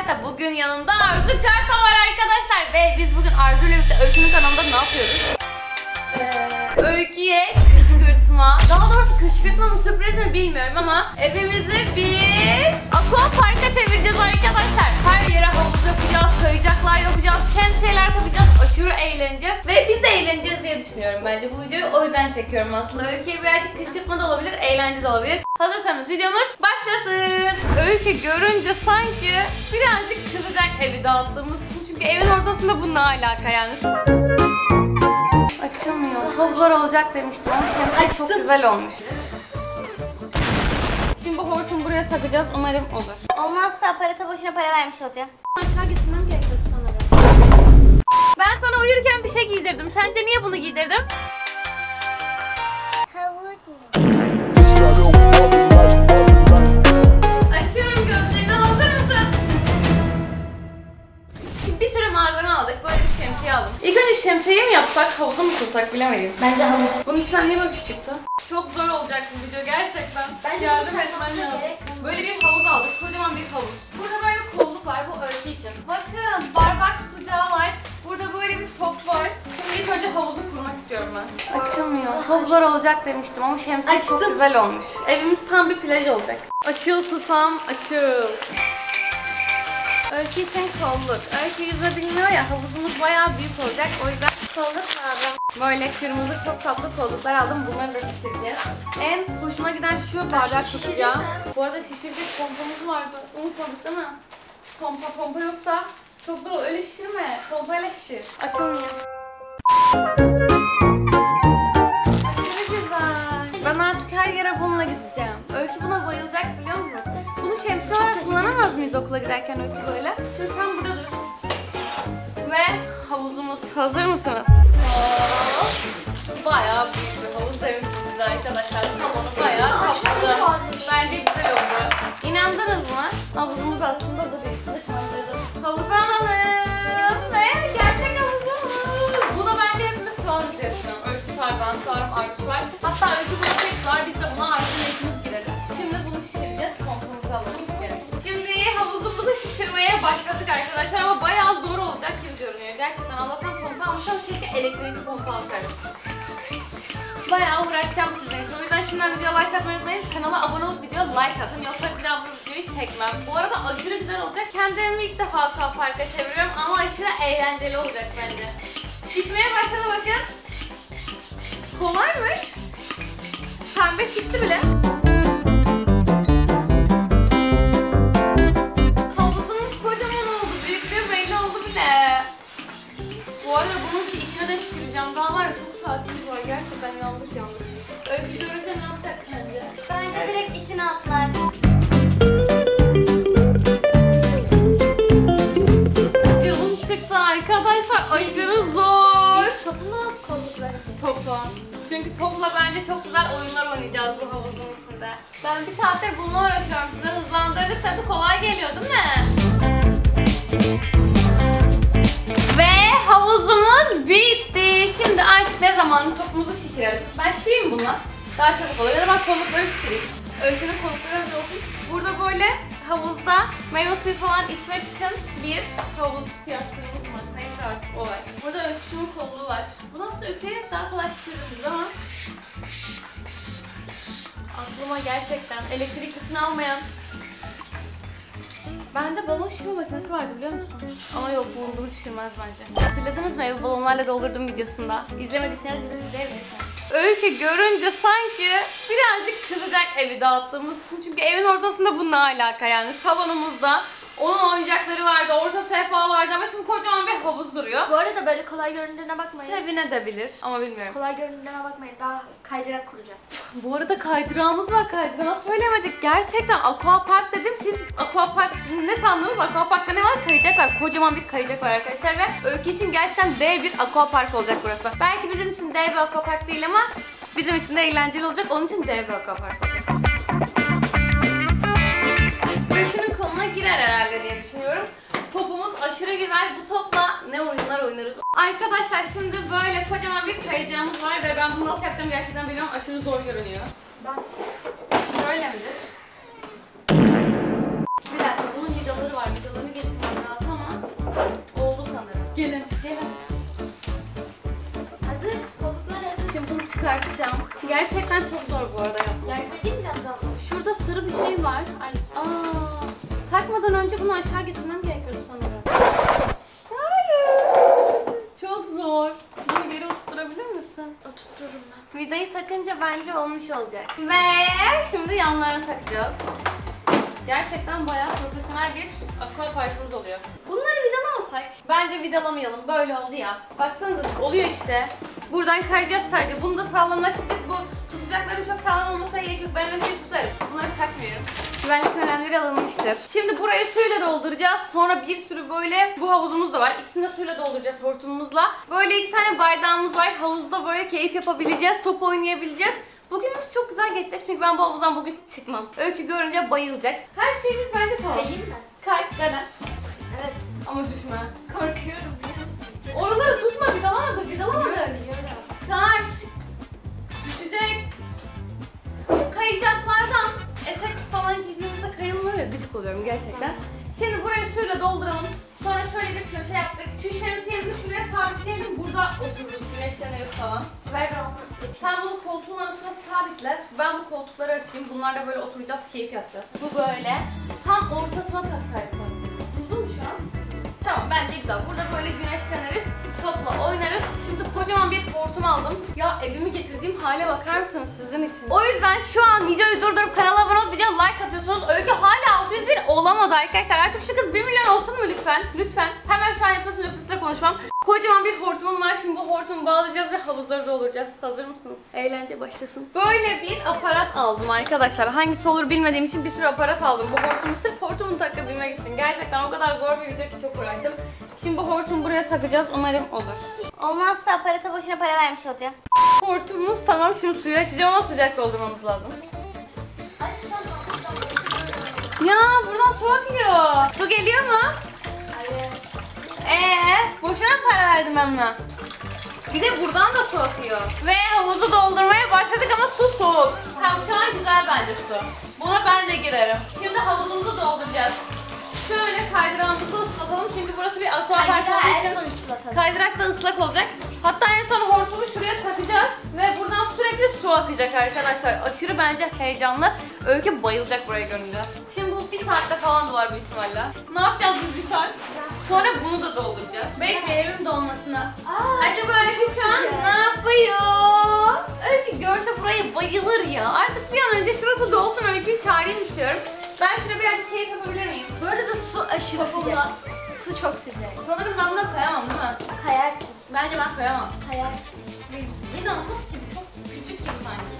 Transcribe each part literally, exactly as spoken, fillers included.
Karta. Bugün yanımda Arzu Karta var arkadaşlar. Ve biz bugün Arzu ile birlikte Öykü'nün kanalında ne yapıyoruz? Ee, Öykü'ye kışkırtma, daha doğrusu kışkırtma mı sürpriz mi bilmiyorum ama evimizi bir aqua parka çevireceğiz arkadaşlar. Her yere havuz yapacağız, kayacaklar yapacağız, şemsiyeler takacağız, aşırı eğleneceğiz ve biz de eğleneceğiz diye düşünüyorum bence bu videoyu. O yüzden çekiyorum aslında. Öykü'ye birazcık kışkırtma da olabilir, eğlence de olabilir. Hazırsanız videomuz başlasın. Öykü görünce sanki birazcık kızacak evi dağıttığımız için. Çünkü evin ortasında bu ne alaka yani? Açılmıyor. Çok zor olacak demiştim ama şemsiye çok güzel olmuş. Şimdi bu hortumu buraya takacağız. Umarım olur. Olmazsa aparata boşuna para vermiş olacağım. Aşağı getirmem gerekiyor sanırım. Ben sana uyurken bir şey giydirdim. Sence niye bunu giydirdim? Havuz mu? Açıyorum gözlerini. Hazır mısın? Şimdi bir sürü malzeme aldık. Böyle bir şemsiye aldım. İlk önce şemsiyeyi mi yapsak, havuza mı kursak bilemedim. Bence havuz. Bunun içinden niye böyle bir şey çıktı? Çok zor olacak bu video gerçekten. Bence yardım bu etmen takmak lazım. gerek. Böyle bir havuz aldık. Kocaman bir havuz. Burada böyle bir kolluk var. Bu örtü için. Bakın bardak tutacağı var. Burada böyle bir top var. Şimdi ilk önce havuzu kurmak istiyorum ben. Açılmıyor. Çok zor olacak demiştim ama şemsiye Açtım. çok güzel olmuş. Evimiz tam bir plaj olacak. Açıl susam açıl. Öykü için kolluk. Öykü yüzme bilmiyor ya, havuzumuz bayağı büyük olacak. O yüzden Kolluk lazım. böyle kırmızı çok tatlı kolluklar aldım. Bunları da şişireceğiz. En hoşuma giden şu bardak şişirdin tutacağı. mi? Bu arada şişirecek pompamız vardı. Unutmadık değil mi? Pompa pompa yoksa çok zor. Öyle şişirme. Pompayla şişir. Açılmıyor. Aşırı güzel. Ben artık her yere bununla gideceğim. Öykü buna bayılacak biliyor musunuz? Bunu şemsiye olarak kullanamaz mıyız okula giderken Öykü böyle? Şimdi sen burada dur. Ve havuzumuz. Hazır mısınız? Bayağı büyük bir havuz demişsiniz arkadaşlar. Salonu bayağı kaplı. Bence güzel oldu. İnandınız mı? Havuzumuz aslında bu değil. Havuza alalım. Ve gerçek havuzumuz. Buna bence hepimiz sığarız. Öykü sığar, ben sığarım, Arzu var. Hatta Öykü bunu tek sığar. Biz de buna Arzu'nun ikimiz gireriz. Şimdi bunu şişireceğiz. Pompamızı alalım. Şimdi havuzumuzu şişirmeye başladık arkadaşlar ama bayağı zor olacak gibi görünüyor. Gerçekten Allah'tan pompa almışım. Keşke elektrikli pompa alsaydım. Bayağı uğraşacağım sizin için. O yüzden şimdiden videoya like atmayı unutmayın. Kanala abone olup videoya like atın. Yoksa bir daha bu videoyu çekmem. Bu arada aşırı güzel olacak. Kendimi ilk defa Aqua Park'a çeviriyorum ama aşırı eğlenceli olacak bence. Şişmeye başladı bakın. Kolaymış. Pembe şişti bile. Havuzumuz kocaman oldu. Büyüklüğü belli oldu bile. Bu arada bunun içine de şişireceğim. Daha var ya, çok saatimiz var. Gerçekten yanlış yanlış. Öykü görünce ne yapacak sence? Bence direkt içine atlar. Canım çıktı arkadaşlar. Aşırı zor. Topu mu kollukları? Topu. Çünkü topla bence çok güzel oyunlar oynayacağız bu havuzun içinde. Ben bir saattir bununla uğraşıyorum. Size hızlandırdık tabii, kolay geliyor değil mi? Ve havuzumuz bitti. Şimdi artık ne zaman topumuzu şişirelim. Ben şişireyim bununla. Daha çabuk olur. Ya da ben kollukları şişireyim. Öykünün kollukları hazır olsun. Burada böyle havuzda meyve suyu falan içmek için bir havuz yastığımız var. Neyse artık o var. Burada Öyküşümün kolluğu var. Bunu aslında üfleyerek daha kolay şişiririz ama aklıma gerçekten elektriklisini almayan. Bende balon şişirme makinesi vardı biliyor musun? Ama yok, bu bunu şişirmez bence. Hatırladınız mı evi balonlarla doldurdum videosunda? İzlemediyseniz gidip izleyebilirsiniz. Öykü görünce sanki birazcık kızacak evi dağıttığımız için. Çünkü evin ortasında bu ne alaka yani? Salonumuzda onun oyuncakları vardı, orta sehpa vardı ama şimdi kocaman bir havuz duruyor. Bu arada böyle kolay göründüğüne bakmayın. Sevine de bilir ama bilmiyorum. Kolay göründüğüne bakmayın. Daha kaydırak kuracağız. Bu arada kaydırağımız var, kaydırağı söylemedik. Gerçekten Aqua Park dedim, siz Aqua Park ne sandınız? Aqua Park'ta ne var? Kayacak var. Kocaman bir kayacak var arkadaşlar ve Öykü için gerçekten dev bir Aqua Park olacak burası. Belki bizim için dev bir Aqua Park değil ama bizim için de eğlenceli olacak. Onun için dev bir Aqua Park olacak. Öykünün koluna girer herhalde diye düşünüyorum. Topumuz aşırı güzel. Bu topla ne oyunlar oynarız. Arkadaşlar şimdi böyle kocaman bir kayacağımız var ve ben bunu nasıl yapacağım gerçekten bilmiyorum. Aşırı zor görünüyor. Ben... Şöyle midir? Bir dakika, bunun vidaları var. Vidalarını getirdim. gerçekten çok zor bu arada ya. Yardım edeyim mi biraz daha? Şurada sarı bir şey var. Ay, aa. Takmadan önce bunu aşağı getirmem gerekiyordu sanırım. Hayır. Çok zor. Bunu geri oturtturabilir misin? Oturturum ben. Vidayı takınca bence olmuş olacak. Ve şimdi yanlarını takacağız. Gerçekten bayağı profesyonel bir aqua parçamız oluyor. Bunları vidalamasak? Bence vidalamayalım. Böyle oldu ya. Baksanıza oluyor işte. Buradan kayacağız sadece. Bunu da sağlamlaştırdık. Bu tutacakların çok sağlam olmasına gerek yok. Ben önce tutarım. Bunları takmıyorum. Güvenlik önlemleri alınmıştır. Şimdi burayı suyla dolduracağız. Sonra bir sürü böyle bu havuzumuz da var. İkisini de suyla dolduracağız hortumumuzla. Böyle iki tane bardağımız var. Havuzda böyle keyif yapabileceğiz. Top oynayabileceğiz. Bugünümüz çok güzel geçecek çünkü ben bu havuzdan bugün çıkmam. Öykü görünce bayılacak. Her şeyimiz bence tamam. Kayayım mı? Kay, dene. Evet. Ama düşme. Korkuyorum biliyor musun? Oraları tutma, vidalamadı, vidalamadı. Biliyorum. Kay. Düşecek. Şu kayacaklardan etek falan giydiğimizde kayılmıyor ya, gıcık oluyorum gerçekten. Şimdi burayı suyla dolduralım. Sonra şöyle bir köşe yaptık. Şu şemsiyemizi şuraya sabitleyelim. Burada otururuz, güneşleniriz falan. Ver onu. Sen bunu koltuğun arasına sabitle. Ben bu koltukları açayım. Bunlarla böyle oturacağız, keyif yapacağız. Bu böyle. Tam ortasına taksaydık aslında. Durdu mu şu an? Tamam, bence güzel. Burada böyle güneşleniriz, topla oynarız. Şimdi kocaman bir hortum aldım. Ya evimi getirdiğim hale bakar mısınız sizin için? O yüzden şu an videoyu durdurup kanala abone olup video like atıyorsunuz. Öykü hala altı yüz bin olamadı arkadaşlar. Artık şu kız bir milyon olsun mu lütfen? Lütfen. Hemen şu an yapıyorsun, yoksa size konuşmam. Kocaman bir hortumum var. Şimdi bu hortumu bağlayacağız ve havuzları dolduracağız. Hazır mısınız? Eğlence başlasın. Böyle bir aparat aldım arkadaşlar. Hangisi olur bilmediğim için bir sürü aparat aldım. Bu hortumu sırf hortumu takabilmek için. Gerçekten o kadar zor bir video ki çok uğraştım. Şimdi bu hortumu buraya takacağız. Umarım olur. Olmazsa aparata boşuna para vermiş olacağım. Hortumumuz tamam. Şimdi suyu açacağım ama sıcak doldurmamız lazım. Ya buradan su akıyor. Su geliyor mu? Hayır. Eee boşuna para verdim ben buna. Bir de buradan da su akıyor. Ve havuzu doldurmaya başladık ama su soğuk. Tamam, şu an güzel bence su. Buna ben de girerim. Şimdi havuzumuzu dolduracağız. Şöyle kaydırağımızı ıslatalım. Şimdi burası bir aquapark olduğu için kaydırak da ıslak olacak. Hatta en son hortumu şuraya takacağız ve buradan sürekli su akacak arkadaşlar. Aşırı bence heyecanlı. Öykü bayılacak burayı görünce. Şimdi bu bir saatte falan dolar büyük ihtimalle. Ne yapacağız biz bir saat? Sonra bunu da dolduracağız. Bekleyelim dolmasını. Aa, Acaba Öykü şu an ne yapıyor? Öykü görse burayı bayılır ya. Artık bir an önce şurası dolsun, Öykü'yü çağırayım istiyorum. Ben şurada birazcık keyif yapabilir miyim? Bu arada su aşırı Topumla. sıcak. Su çok sıcak. Sanırım ben buna kayamam değil mi? Kayarsın. Bence ben kayamam. Kayarsın. İnanılmaz gibi, çok küçük gibi sanki.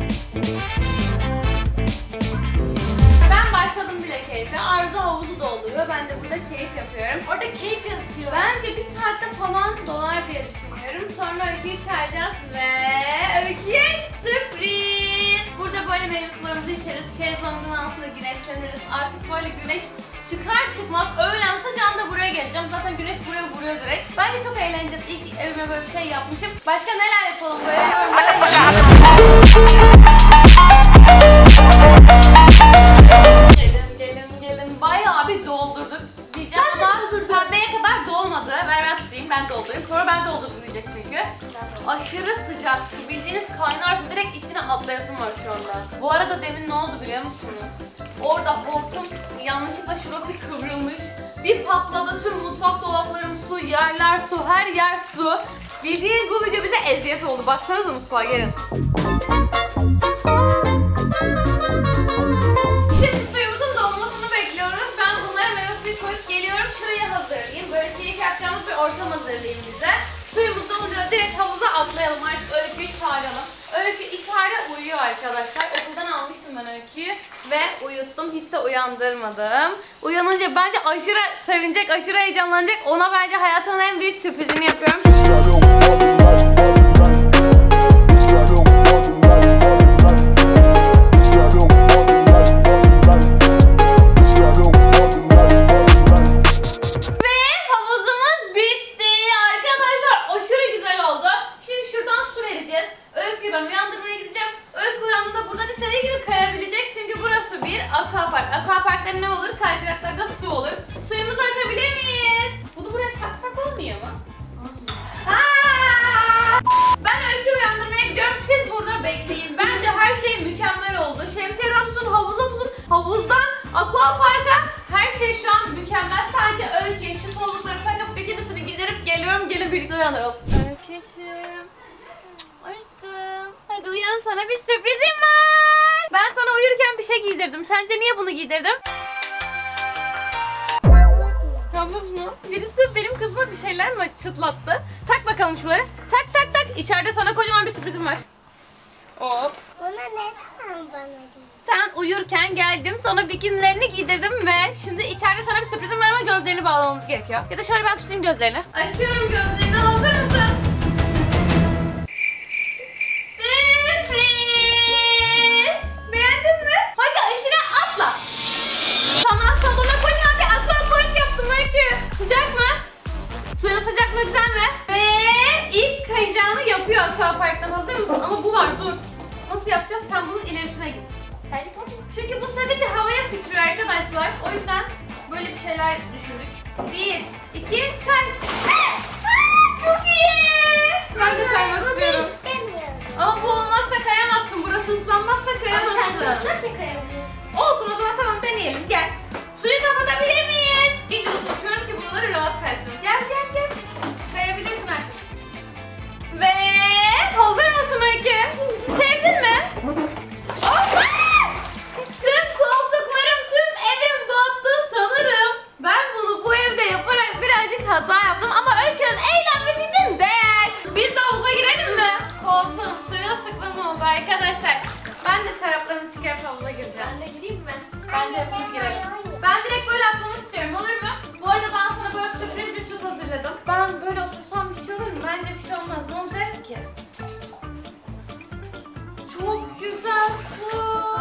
Ben başladım bile keyfe. Arzu havuzu dolduruyor. Ben de burada keyif yapıyorum. Orada keyif yapıyor. Bence bir saatte falan dolar diye düşünüyorum. Sonra Öykü'yü çağıracağız ve Öykü'ye sürpriz. Burada böyle meyve sularımızı içeriz. Şezlong'un altında güneşleniriz. Artık böyle güneş çıkar çıkmaz öğlen sıcağında buraya geleceğim. Zaten güneş buraya vuruyor direkt. Bence çok eğleneceğiz. İlk evime böyle bir şey yapmışım. Başka neler yapalım böyle yorumlara yazın. Gelin gelin gelin. Bayağı bir doldurduk. Diyeceğim Sen de ama doldurdun. pembeye kadar dolmadı. Ver ben tutayım, ben doldurayım. Sonra ben doldurdum diyecek çünkü. Aşırı sıcak su. Bildiğiniz kaynar su, direkt içine atlayasım var şu anda. Bu arada demin ne oldu biliyor musunuz? Orada hortum yanlışlıkla şurası kıvrılmış. Bir patladı, tüm mutfak dolaplarım su, yerler su, her yer su. Bildiğiniz bu video bize eziyet oldu. Baksanıza mutfağa, gelin. Şimdi suyumuzun dolmasını bekliyoruz. Ben bunlara meyve suyu koyup geliyorum. Şurayı hazırlayayım. Böyle keyif yapacağımız bir ortam hazırlayayım bize. Suyumuz dolunca direkt havuza atlayalım. Artık Öykü'yü çağıralım. Öykü içeride uyuyor arkadaşlar. Okuldan almıştım ben Öykü'yü ve uyuttum. Hiç de uyandırmadım. Uyanınca bence aşırı sevinecek, aşırı heyecanlanacak. Ona bence hayatının en büyük sürprizini yapıyorum. Ben uyandırmaya gideceğim. Öykü uyandığında buradan istediği gibi kayabilecek. Çünkü burası bir aquapark. Aquaparkta ne olur? Kaydıraklarda su olur. Suyumuzu açabilir miyiz? Bunu buraya taksak olmuyor mu? Aa! Aquapark'a her şey şu an mükemmel. Sadece Öykü'ye şu sollukları takıp bikinisini giydirip geliyorum. Gelin birlikte uyanıralım. Öykü'şüm. Aşkım. Hadi uyan, sana bir sürprizim var. Ben sana uyurken bir şey giydirdim. Sence niye bunu giydirdim? Havuz mu? Birisi benim kızıma bir şeyler mi çıtlattı? Tak bakalım şuları. Tak tak tak. İçeride sana kocaman bir sürprizim var. Hop. Bana neden bana değil? Sen uyurken geldim, sana bikinilerini giydirdim ve şimdi içeride sana bir sürprizim var ama gözlerini bağlamamız gerekiyor. Ya da şöyle ben tutayım gözlerini. Açıyorum gözlerini, hazır mısın? Sürpriz! Beğendin mi? Hadi içine atla. Sana salona kocaman bir aquapark yaptım Öykü. Sıcak mı? Suyun sıcaklığı güzel mi? Ve ilk kayacağını yapıyor aquaparktan. Hazır mısın? Ama bu var, dur. Nasıl yapacağız? Sen bunun ilerisine git. Çünkü bu sadece havaya sıçrıyor arkadaşlar. O yüzden böyle bir şeyler düşündük. Bir, iki, kay. Çok iyi. Ben de kaymak istiyorum. Ama bu olmazsa kayamazsın. Burası ıslanmazsa kayamazsın. Olsun, o zaman tamam, deneyelim. Gel. Suyu kapatabilir miyiz? İyice ısıtıyorum ki buraları rahat kaysın. Gel gel gel. Kayabilirsin artık. Ve hazır mısın Öykü? Sevdin mi? Oh! Tüm koltuklarım, tüm evim battı sanırım. Ben bunu bu evde yaparak birazcık hata yaptım ama Öykü'nün eğlenmesi için değer. Biz de havuza girelim mi? Koltuğum sırılsıklam oldu arkadaşlar. Ben de çoraplarımı çıkarıp havuza gireceğim. Ben de gireyim mi? Bence hepimiz girelim. Ben direkt böyle atlamak istiyorum, olur mu? Bu arada ben sana böyle sürpriz bir süt hazırladım. Ben böyle otursam bir şey olur mu? Bence bir şey olmaz. Ne olacak ki? Çok güzel su.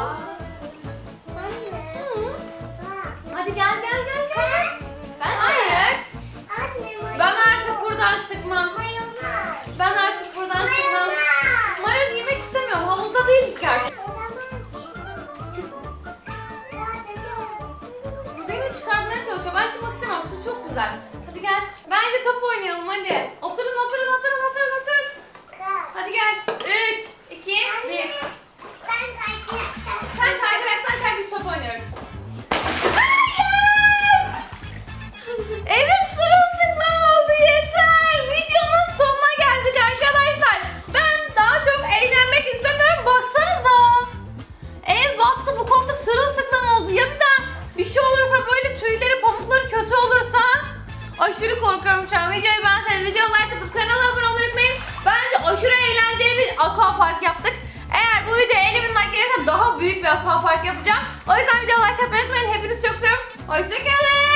Anne. Hadi gel gel gel gel. Ben Hayır. Anne, Ben artık buradan çıkmam. mayonez. Ben artık buradan çıkmam. Mayo giymek istemiyorum. Havuzda değil gerçi. Beni çıkartmaya çalışıyor. Ben çıkmak istemiyorum. Su çok güzel. Hadi gel. Bence top oynayalım hadi. Oturun oturun oturun oturun oturun. Hadi gel. üç, iki, bir. Sen kaydıraktan kay, biz top oynuyoruz. Evim sırılsıklam oldu, yeter. Videonun sonuna geldik arkadaşlar. Ben daha çok eğlenmek istemiyorum. Baksanıza. Ev battı, bu koltuk sırılsıklam oldu. Ya bir daha bir şey olursa, böyle tüyleri, pamukları kötü olursa, aşırı korkuyorum şu an. Videoyu beğenseniz videoya like atıp kanala abone olmayı unutmayın. Bence aşırı eğlenceli bir aquapark yaptık. Eğer bu videoya elli bin like gelirse daha büyük bir aquapark yapacağım. O yüzden videoya like atmayı unutmayın. Hepinizi çok seviyorum. Hoşçakalın.